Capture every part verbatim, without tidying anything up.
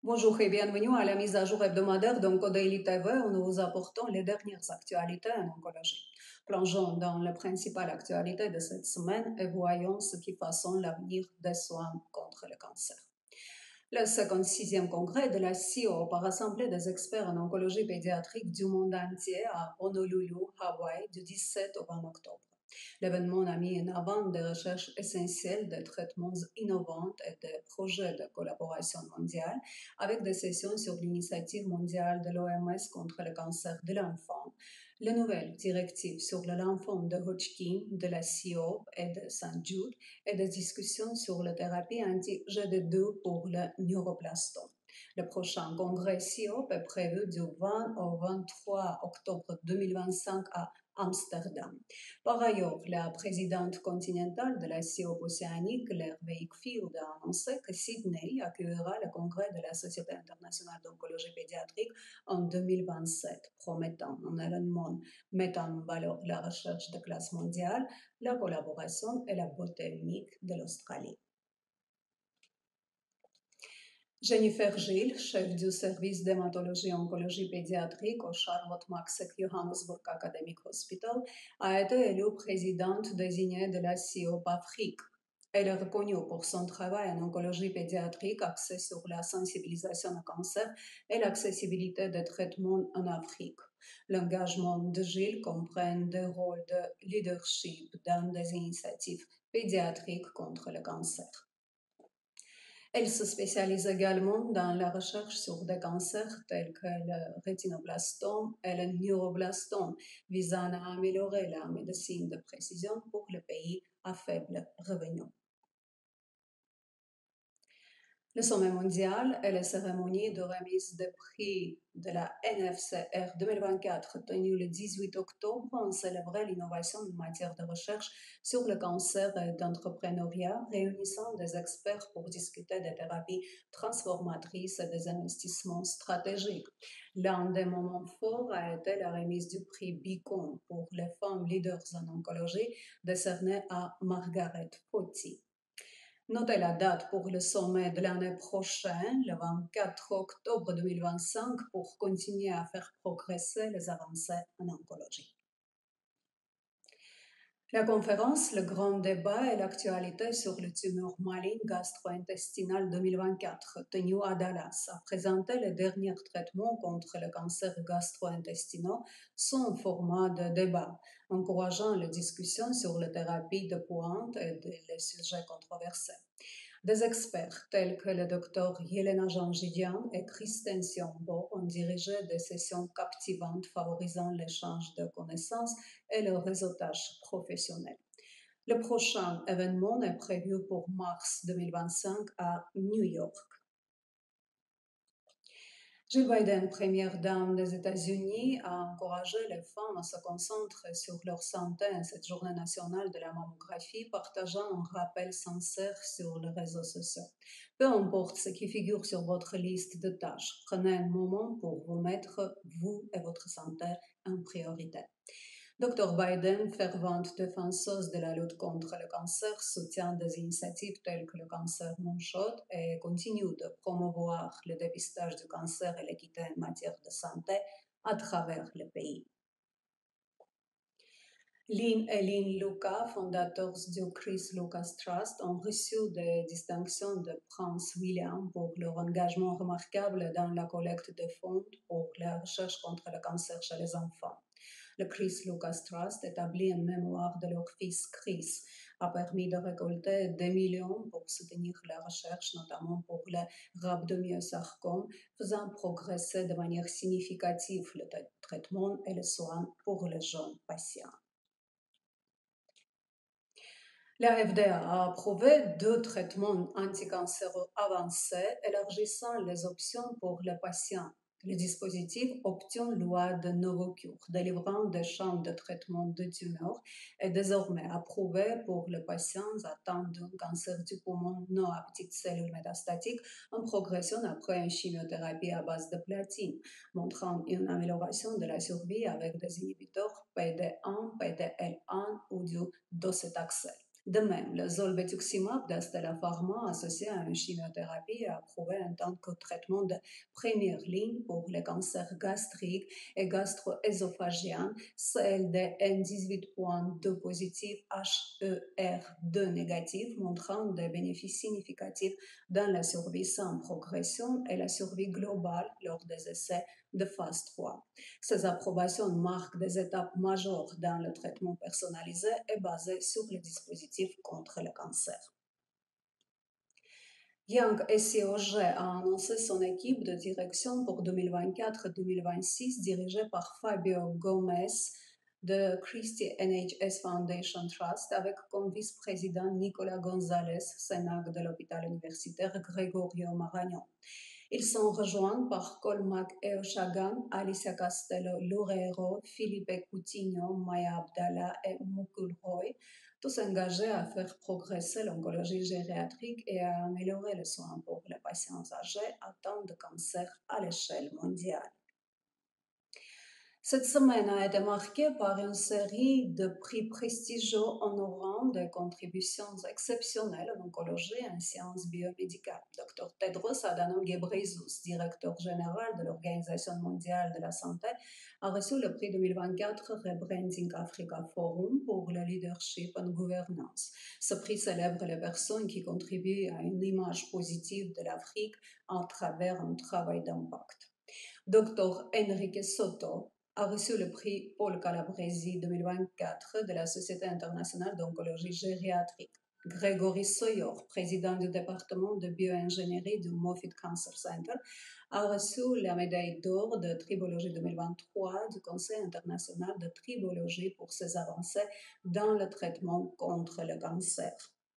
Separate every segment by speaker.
Speaker 1: Bonjour et bienvenue à la mise à jour hebdomadaire d'Oncodaily T V où nous vous apportons les dernières actualités en oncologie. Plongeons dans les principales actualités de cette semaine et voyons ce qui façonne l'avenir des soins contre le cancer. Le cinquante-sixième congrès de la C I O P a rassemblé des experts en oncologie pédiatrique du monde entier à Honolulu, Hawaï, du dix-sept au vingt octobre. L'événement a mis en avant des recherches essentielles, des traitements innovants et des projets de collaboration mondiale, avec des sessions sur l'initiative mondiale de l'O M S contre le cancer de l'enfant, les nouvelles directives sur le lymphome de Hodgkin, de la C I O P et de Saint Jude, et des discussions sur la thérapie anti-G D deux pour le neuroblastome. Le prochain congrès C I O P est prévu du vingt au vingt-trois octobre deux mille vingt-cinq à Amsterdam. Par ailleurs, la présidente continentale de la C I O P Océanique, Claire Wakefield, a annoncé que Sydney accueillera le congrès de la Société internationale d'oncologie pédiatrique en deux mille vingt-sept, promettant un événement mettant en valeur la recherche de classe mondiale, la collaboration et la beauté unique de l'Australie. Jennifer Gill, chef du service d'hématologie et oncologie pédiatrique au Charlotte Max Johannesburg Academic Hospital, a été élue présidente désignée de la C I O P Afrique. Elle est reconnue pour son travail en oncologie pédiatrique axé sur la sensibilisation au cancer et l'accessibilité des traitements en Afrique. L'engagement de Gill comprend des rôles de leadership dans des initiatives pédiatriques contre le cancer. Elle se spécialise également dans la recherche sur des cancers tels que le rétinoblastome et le neuroblastome, visant à améliorer la médecine de précision pour les pays à faible revenu. Le sommet mondial et la cérémonie de remise des prix de la N F C R deux mille vingt-quatre, tenue le dix-huit octobre, ont célébré l'innovation en matière de recherche sur le cancer et d'entrepreneuriat, réunissant des experts pour discuter des thérapies transformatrices et des investissements stratégiques. L'un des moments forts a été la remise du prix Beacon pour les femmes leaders en oncologie, décerné à Margaret Potty. Notez la date pour le sommet de l'année prochaine, le vingt-quatre octobre deux mille vingt-cinq, pour continuer à faire progresser les avancées en oncologie. La conférence Le Grand Débat et l'actualité sur le tumeur maligne gastro-intestinale deux mille vingt-quatre, tenue à Dallas, a présenté les derniers traitements contre le cancer gastro-intestinal sous un format de débat, encourageant les discussions sur les thérapies de pointe et les sujets controversés. Des experts tels que le docteur Yelena Janjigian et Kristen Siombo ont dirigé des sessions captivantes favorisant l'échange de connaissances et le réseautage professionnel. Le prochain événement est prévu pour mars deux mille vingt-cinq à New York. Jill Biden, première dame des États-Unis, a encouragé les femmes à se concentrer sur leur santé en cette journée nationale de la mammographie, partageant un rappel sincère sur les réseaux sociaux. Peu importe ce qui figure sur votre liste de tâches, prenez un moment pour vous mettre, vous et votre santé, en priorité. docteur Biden, fervente défenseuse de la lutte contre le cancer, soutient des initiatives telles que le cancer non chaud et continue de promouvoir le dépistage du cancer et l'équité en matière de santé à travers le pays. Lynn et Lynn Luca, fondateurs du Chris Lucas Trust, ont reçu des distinctions de Prince William pour leur engagement remarquable dans la collecte de fonds pour la recherche contre le cancer chez les enfants. Le Chris Lucas Trust, établi en mémoire de leur fils Chris, a permis de récolter des millions pour soutenir la recherche, notamment pour le rhabdomyosarcome, faisant progresser de manière significative le traitement et les soins pour les jeunes patients. La F D A a approuvé deux traitements anticancéreux avancés, élargissant les options pour les patients. Le dispositif Option Loi de Novocure, délivrant des champs de traitement de tumeurs, est désormais approuvé pour les patients atteints d'un cancer du poumon non à petites cellules métastatiques en progression après une chimiothérapie à base de platine, montrant une amélioration de la survie avec des inhibiteurs P D un, P D L un ou du docetaxel. De même, le zolbetuximab d'Astella Pharma, associé à une chimiothérapie, est approuvé en tant que traitement de première ligne pour les cancers gastriques et gastro-ésophagiens, C L D N dix-huit point deux positif, H E R deux négatif, montrant des bénéfices significatifs dans la survie sans progression et la survie globale lors des essais de phase trois. Ces approbations marquent des étapes majeures dans le traitement personnalisé et basé sur les dispositifs contre le cancer. Young S C O G a annoncé son équipe de direction pour deux mille vingt-quatre deux mille vingt-six, dirigée par Fabio Gomez de Christie N H S Foundation Trust, avec comme vice-président Nicolas Gonzalez, Sénac de l'hôpital universitaire Gregorio Marañón. Ils sont rejoints par Colmac Eoshagan, Alicia Castello Loureiro, Philippe Coutinho, Maya Abdallah et Mukul Roy, tous engagés à faire progresser l'oncologie gériatrique et à améliorer les soins pour les patients âgés atteints de cancer à l'échelle mondiale. Cette semaine a été marquée par une série de prix prestigieux honorant des contributions exceptionnelles en oncologie et en sciences biomédicales. docteur Tedros Adhanom Ghebreyesus, directeur général de l'Organisation mondiale de la santé, a reçu le prix deux mille vingt-quatre Rebranding Africa Forum pour le leadership en gouvernance. Ce prix célèbre les personnes qui contribuent à une image positive de l'Afrique à travers un travail d'impact. docteur Enrique Soto a reçu le prix Paul Calabresi deux mille vingt-quatre de la Société internationale d'oncologie gériatrique. Grégory Soyor, président du département de bioingénierie du Moffitt Cancer Center, a reçu la médaille d'or de tribologie deux mille vingt-trois du Conseil international de tribologie pour ses avancées dans le traitement contre le cancer.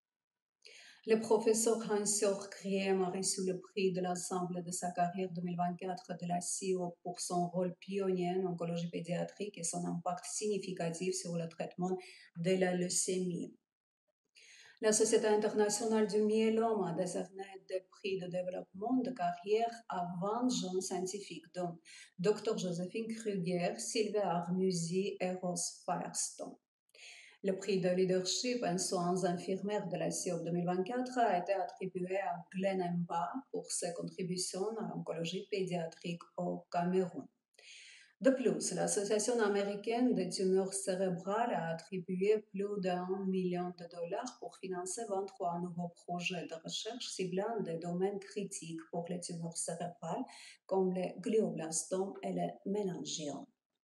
Speaker 1: Le professeur Hans-Jörg Kriem a reçu le prix de l'ensemble de sa carrière deux mille vingt-quatre de la C I O pour son rôle pionnier en oncologie pédiatrique et son impact significatif sur le traitement de la leucémie. La Société internationale du myélome a décerné des prix de développement de carrière à vingt jeunes scientifiques, dont docteur Joséphine Kruger, Sylvia Armusi et Rose Firestone. Le prix de leadership en soins infirmières de la C I O P deux mille vingt-quatre a été attribué à Glenn Mba pour ses contributions à l'oncologie pédiatrique au Cameroun. De plus, l'Association américaine des tumeurs cérébrales a attribué plus d'un million de dollars pour financer vingt-trois nouveaux projets de recherche ciblant des domaines critiques pour les tumeurs cérébrales comme les glioblastomes et les méningiomes.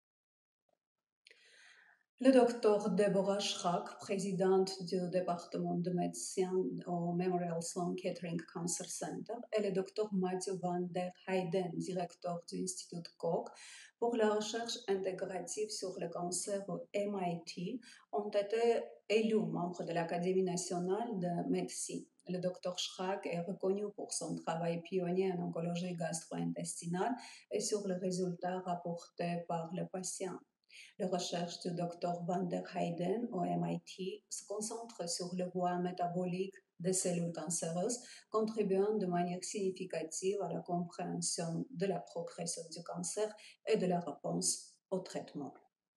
Speaker 1: Le docteur Deborah Schrack, présidente du département de médecine au Memorial Sloan Kettering Cancer Center, et le docteur Matthew van der Heyden, directeur du Institut Koch pour la recherche intégrative sur le cancer au M I T, ont été élus membres de l'Académie nationale de médecine. Le docteur Schrack est reconnu pour son travail pionnier en oncologie gastro-intestinale et sur les résultats rapportés par les patients. La recherche du docteur Van der Heyden au M I T se concentre sur le voie métabolique des cellules cancéreuses, contribuant de manière significative à la compréhension de la progression du cancer et de la réponse au traitement.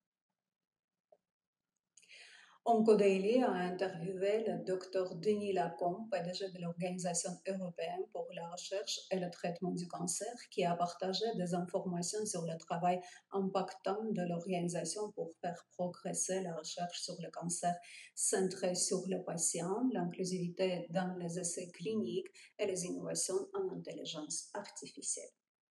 Speaker 1: OncoDaily a interviewé le docteur Denis Lacombe, P D G de l'Organisation européenne pour la recherche et le traitement du cancer, qui a partagé des informations sur le travail impactant de l'organisation pour faire progresser la recherche sur le cancer centrée sur le patient, l'inclusivité dans les essais cliniques et les innovations en intelligence artificielle.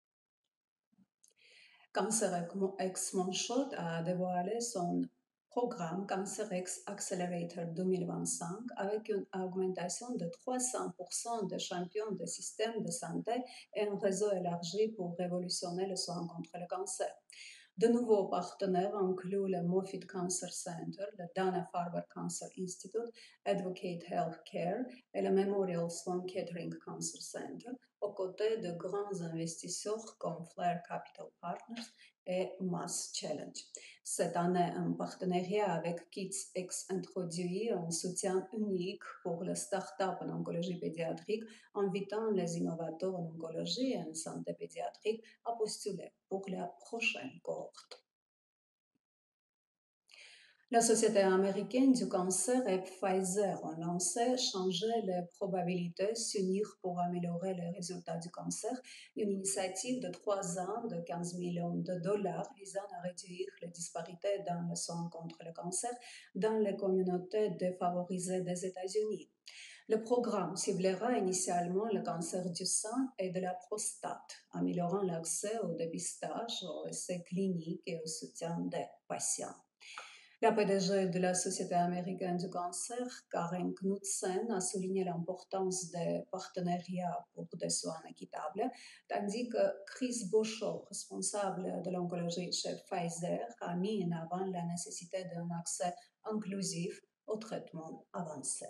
Speaker 1: CancerX Moonshot a dévoilé son programme CancerX Accelerator deux mille vingt-cinq avec une augmentation de trois cents pour cent des champions des systèmes de santé et un réseau élargi pour révolutionner le soin contre le cancer. De nouveaux partenaires incluent le Moffitt Cancer Center, le Dana-Farber Cancer Institute, Advocate Healthcare et le Memorial Sloan Kettering Cancer Center, aux côtés de grands investisseurs comme Flare Capital Partners et Mass Challenge. Cette année, un partenariat avec KidsX introduit un soutien unique pour les startups en oncologie pédiatrique, invitant les innovateurs en oncologie et en santé pédiatrique à postuler pour la prochaine cohorte. La Société américaine du cancer et Pfizer ont lancé Changer les probabilités, s'unir pour améliorer les résultats du cancer, une initiative de trois ans de quinze millions de dollars visant à réduire les disparités dans le soin contre le cancer dans les communautés défavorisées des États-Unis. Le programme ciblera initialement le cancer du sein et de la prostate, améliorant l'accès au dépistage, aux essais cliniques et au soutien des patients. La P D G de la Société américaine du cancer, Karen Knudsen, a souligné l'importance des partenariats pour des soins équitables, tandis que Chris Boshoff, responsable de l'oncologie chez Pfizer, a mis en avant la nécessité d'un accès inclusif aux traitements avancés.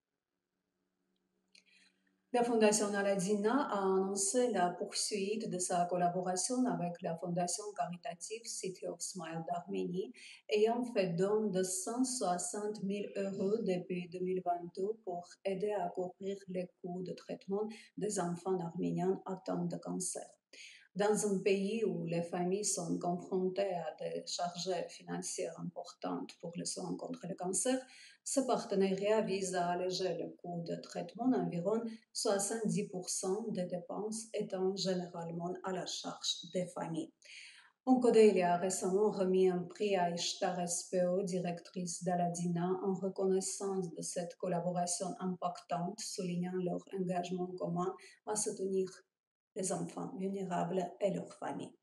Speaker 1: La Fondation Aladina a annoncé la poursuite de sa collaboration avec la Fondation caritative City of Smile d'Arménie, ayant fait don de cent soixante mille euros depuis deux mille vingt-deux pour aider à couvrir les coûts de traitement des enfants arméniens atteints de cancer. Dans un pays où les familles sont confrontées à des charges financières importantes pour le soin contre le cancer, ce partenariat vise à alléger le coût de traitement d'environ soixante-dix pour cent des dépenses étant généralement à la charge des familles. Oncodaily a récemment remis un prix à Ishtar S P O, directrice d'Aladina, en reconnaissance de cette collaboration impactante, soulignant leur engagement commun à soutenir les enfants vulnérables et leurs familles.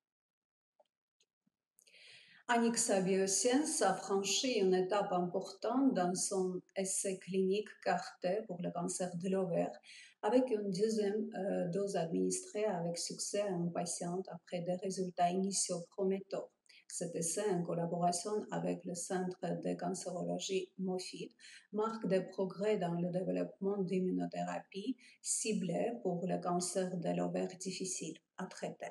Speaker 1: Anixa Bioscience a franchi une étape importante dans son essai clinique CART pour le cancer de l'ovaire, avec une deuxième euh, dose administrée avec succès à une patiente après des résultats initiaux prometteurs. Cet essai, en collaboration avec le Centre de cancérologie Moffitt, marque des progrès dans le développement d'immunothérapie ciblée pour le cancer de l'ovaire difficile à traiter.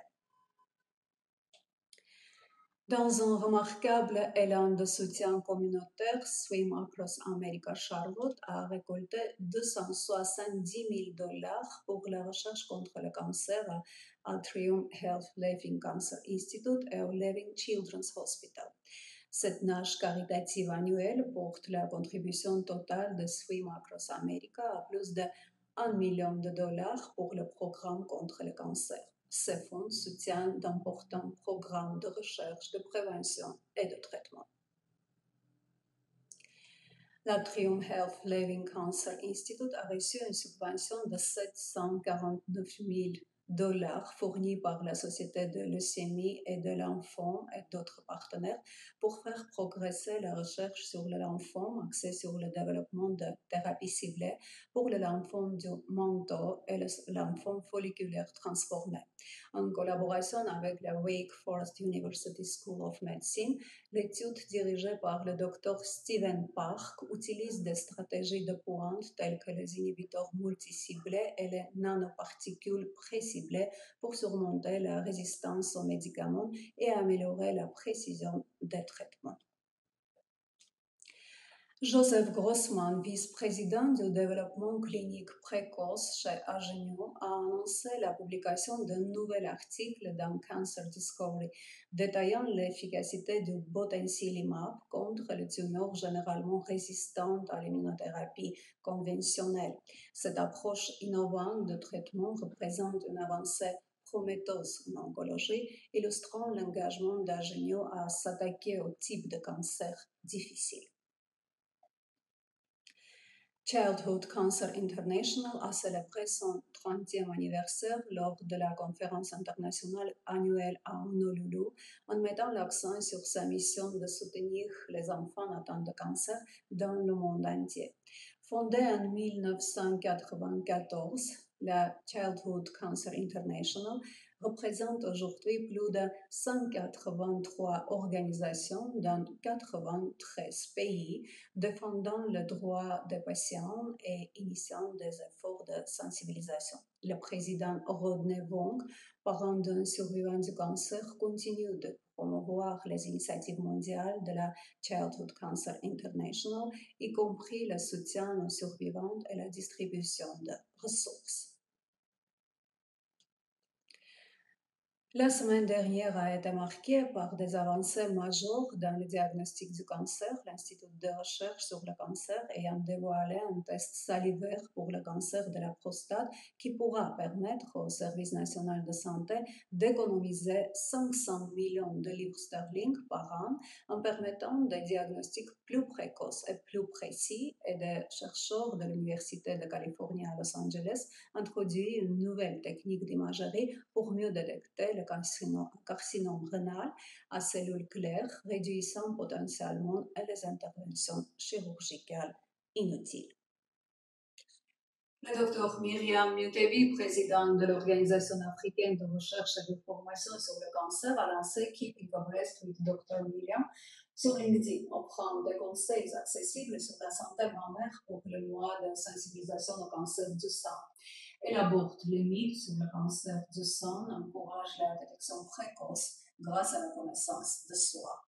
Speaker 1: Dans un remarquable élan de soutien communautaire, Swim Across America Charlotte a récolté deux cent soixante-dix mille dollars pour la recherche contre le cancer à Atrium Health Living Cancer Institute et au Living Children's Hospital. Cette nage caritative annuelle porte la contribution totale de Swim Across America à plus de un million de dollars pour le programme contre le cancer. Ces fonds soutiennent d'importants programmes de recherche, de prévention et de traitement. L'Atrium Health Living Cancer Institute a reçu une subvention de sept cent quarante-neuf mille dollars fournis par la Société de leucémie et de l'enfant et d'autres partenaires pour faire progresser la recherche sur le lymphome axée sur le développement de thérapies ciblées pour le lymphome du manteau et le lymphome folliculaire transformé. En collaboration avec la Wake Forest University School of Medicine, l'étude dirigée par le docteur Stephen Park utilise des stratégies de pointe telles que les inhibiteurs multiciblés et les nanoparticules préciblées pour surmonter la résistance aux médicaments et améliorer la précision des traitements. Joseph Grossman, vice-président du développement clinique précoce chez Agenio, a annoncé la publication d'un nouvel article dans Cancer Discovery détaillant l'efficacité du botensilimab contre les tumeurs généralement résistantes à l'immunothérapie conventionnelle. Cette approche innovante de traitement représente une avancée prometteuse en oncologie, illustrant l'engagement d'Agenio à s'attaquer au type de cancer difficile. Childhood Cancer International a célébré son trentième anniversaire lors de la conférence internationale annuelle à Honolulu en mettant l'accent sur sa mission de soutenir les enfants atteints de cancer dans le monde entier. Fondée en mille neuf cent quatre-vingt-quatorze, la Childhood Cancer International représente aujourd'hui plus de cent quatre-vingt-trois organisations dans quatre-vingt-treize pays, défendant le droit des patients et initiant des efforts de sensibilisation. Le président Rodney Wong, parent d'un survivant du cancer, continue de promouvoir les initiatives mondiales de la Childhood Cancer International, y compris le soutien aux survivants et la distribution de ressources. La semaine dernière a été marquée par des avancées majeures dans le diagnostic du cancer. L'Institut de recherche sur le cancer ayant dévoilé un test salivaire pour le cancer de la prostate qui pourra permettre au Service national de santé d'économiser cinq cents millions de livres sterling par an en permettant des diagnostics plus précoces et plus précis. Et des chercheurs de l'Université de Californie à Los Angeles introduit une nouvelle technique d'imagerie pour mieux détecter le carcinome, carcinome rénal à cellules claires, réduisant potentiellement les interventions chirurgicales inutiles. Le docteur Myriam Mutebi, présidente de l'Organisation africaine de recherche et de formation sur le cancer, a lancé Keep in Progress with docteur Myriam sur LinkedIn, offrant des conseils accessibles sur la santé mammaire pour le mois de sensibilisation au cancer du sein. Elle aborde les mythes sur le cancer du sein, encourage la détection précoce grâce à la connaissance de soi.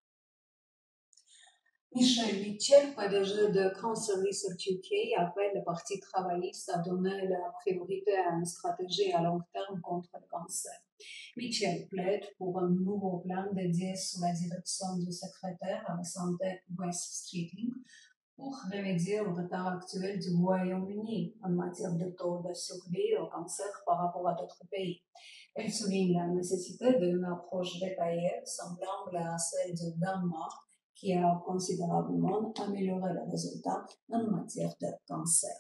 Speaker 1: Michel Mitchell, P D G de Cancer Research U K, appelle le Parti travailliste à donner la priorité à une stratégie à long terme contre le cancer. Mitchell plaide pour un nouveau plan dédié sous la direction du secrétaire à la santé Wes Streeting pour remédier au retard actuel du Royaume-Uni en matière de taux de survie au cancer par rapport à d'autres pays. Elle souligne la nécessité d'une approche détaillée semblable à celle du Danemark qui a considérablement amélioré les résultats en matière de cancer.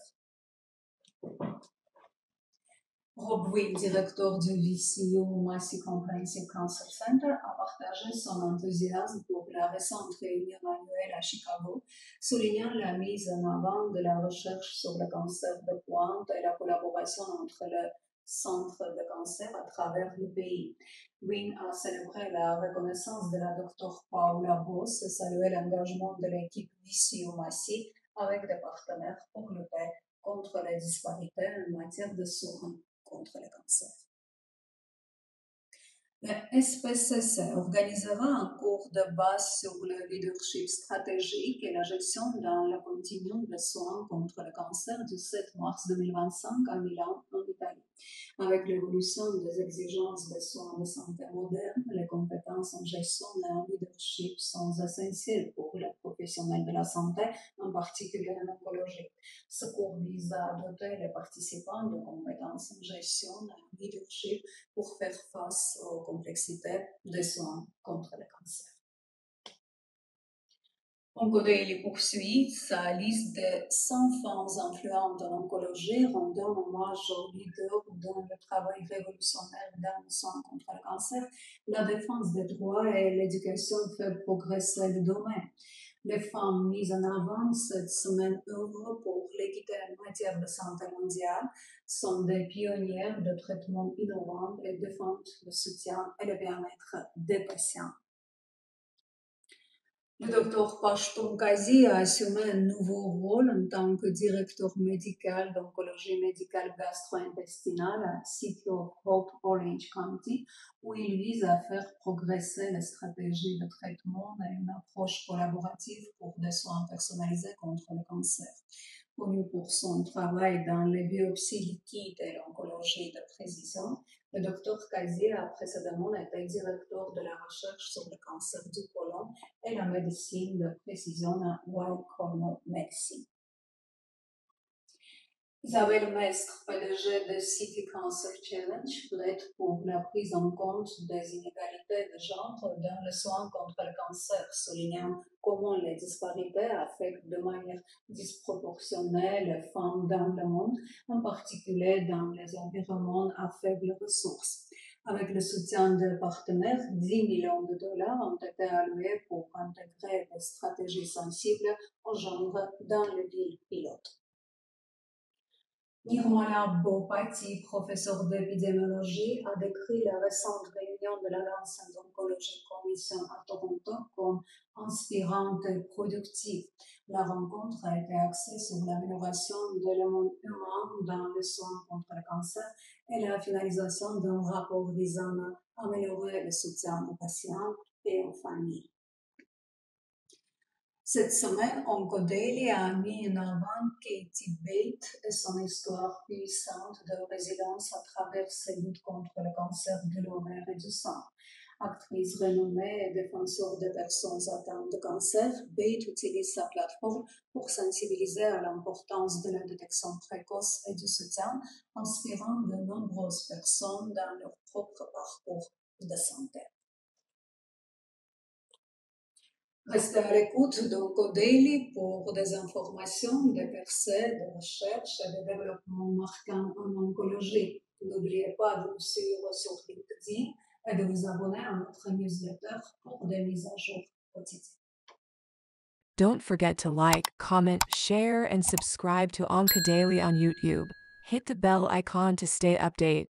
Speaker 1: Rob Witt, directeur du V C U Massey Comprehensive Cancer Center, a partagé son enthousiasme pour la récente réunion annuelle à Chicago, soulignant la mise en avant de la recherche sur le cancer de pointe et la collaboration entre les centres de cancer à travers le pays. Wynne a célébré la reconnaissance de la docteure Paula Boss et salué l'engagement de l'équipe V C U Massey avec des partenaires pour lutter contre les disparités en matière de soins contre le cancer. Le S P C C organisera un cours de base sur le leadership stratégique et la gestion dans le continuum de soins contre le cancer du sept mars deux mille vingt-cinq à Milan, en Italie. Avec l'évolution des exigences des soins de santé modernes, les compétences en gestion et en leadership sont essentielles pour les professionnels de la santé, en particulier en oncologie. Ce cours vise à doter les participants de compétences en gestion et en leadership pour faire face aux complexités des soins contre le cancer. OncoDaily poursuit sa liste de cent femmes influentes en oncologie, rendant hommage aux leaders dans le travail révolutionnaire dans le soin contre le cancer. La défense des droits et l'éducation fait progresser le domaine. Les femmes mises en avant cette semaine œuvrent pour l'équité en matière de santé mondiale, sont des pionnières de traitements innovants et défendent le soutien et le bien-être des patients. Le docteur Pashtoun Kazi a assumé un nouveau rôle en tant que directeur médical d'oncologie médicale gastro-intestinale à City of Hope, Orange County, où il vise à faire progresser les stratégies de traitement et une approche collaborative pour des soins personnalisés contre le cancer. Connu pour son travail dans les biopsies liquides et l'oncologie de précision, le docteur Kazi a précédemment été directeur de la recherche sur le cancer du côlon et la médecine de précision à Weill Cornell Medicine. Isabelle Mestre, P D G de City Cancer Challenge, plaide pour la prise en compte des inégalités de genre dans le soin contre le cancer, soulignant comment les disparités affectent de manière disproportionnée les femmes dans le monde, en particulier dans les environnements à faibles ressources. Avec le soutien des partenaires, dix millions de dollars ont été alloués pour intégrer des stratégies sensibles au genre dans les villes pilotes. Nirmala Bhopati, professeur d'épidémiologie, a décrit la récente réunion de la Lancet Oncology Commission à Toronto comme inspirante et productive. La rencontre a été axée sur l'amélioration d'éléments humains dans les soins contre le cancer et la finalisation d'un rapport visant à améliorer le soutien aux patients et aux familles. Cette semaine, Oncodaily a mis en avant Katie Bates et son histoire puissante de résilience à travers ses luttes contre le cancer de l'ovaire et du sein. Actrice renommée et défenseur des personnes atteintes de cancer, Bates utilise sa plateforme pour sensibiliser à l'importance de la détection précoce et du soutien, inspirant de nombreuses personnes dans leur propre parcours de santé. Restez à l'écoute d'Oncodaily pour des informations, des percées, des recherches et des développements marquants en oncologie. N'oubliez pas de nous suivre sur LinkedIn et de vous abonner à notre newsletter pour des mises à jour quotidiennes.
Speaker 2: Don't forget to like, comment, share, and subscribe to Onka Daily on YouTube. Hit the bell icon to stay updated.